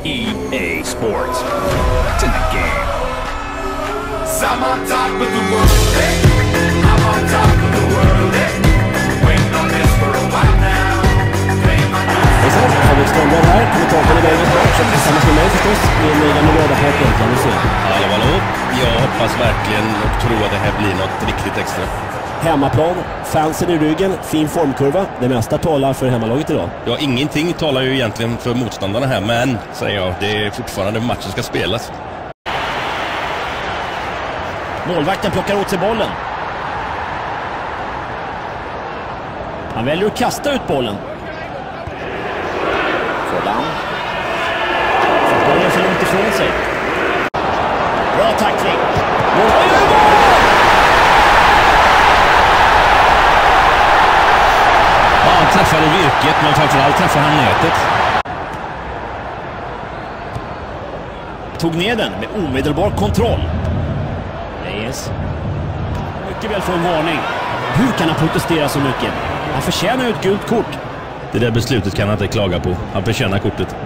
EA Sports. It's in the game. I'm on top of the world, hey. I'm on top of the world, hey. Waiting on this for a while now. Hejsan, Henrik Strömberg här, kommentatorn i Vegas match tillsammans med mig förstås, min gamla röda kan du se. Hallå. Jag hoppas verkligen och tror att det här blir något riktigt extra. Hemmaplan, fansen i ryggen, fin formkurva. Det mesta talar för hemmalaget idag. Ja, ingenting talar ju egentligen för motståndarna här, men, säger jag, det är fortfarande matchen ska spelas. Målvakten plockar åt sig bollen. Han väljer att kasta ut bollen. Sådan. Får bollen för långt ifrån sig. Bra tackling. Ja, han träffade virket, men framförallt träffade han nätet. Tog ner den med omedelbar kontroll. Reyes. Mycket väl får en varning. Hur kan han protestera så mycket? Han förtjänar ett gult kort. Det där beslutet kan han inte klaga på. Han förtjänar kortet.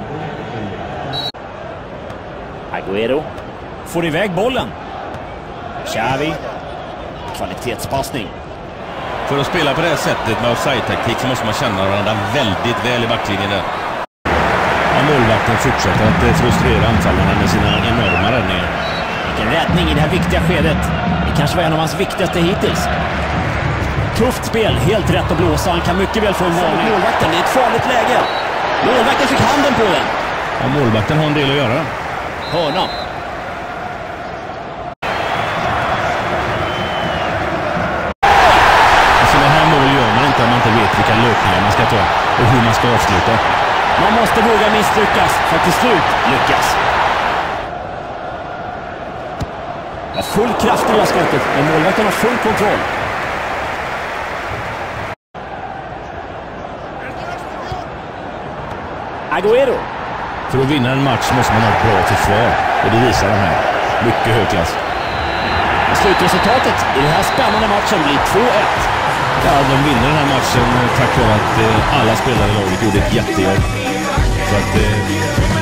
Agüero får iväg bollen. Xavi. Kvalitetspassning. För att spela på det här sättet med offside-taktik så måste man känna varandra väldigt väl i backlinjen där. Ja, målvakten fortsätter att frustrera anfallarna med sina enorma räddningar. Vilken räddning i det här viktiga skedet. Det kanske var en av hans viktigaste hittills. Tufft spel, helt rätt att blåsa. Han kan mycket väl få en varning. Målvakten, det är ett farligt läge. Målvakten fick handen på den. Ja, målvakten har en del att göra. Hörna. Sådana här mål gör man inte om man inte vet vilka löpningar man ska ta och hur man ska avsluta. Man måste våga misslyckas för att till slut lyckas. Ja, full kraft i det här skottet, men målvakten har full kontroll. Agüero. För att vinna en match måste man ha ett bra försvar, och det visar de här. Mycket hög klass. Slutresultatet i den här spännande matchen blir 2-1. Ja, de vinner den här matchen tack vare att alla spelare i laget gjorde ett jättejobb. Så att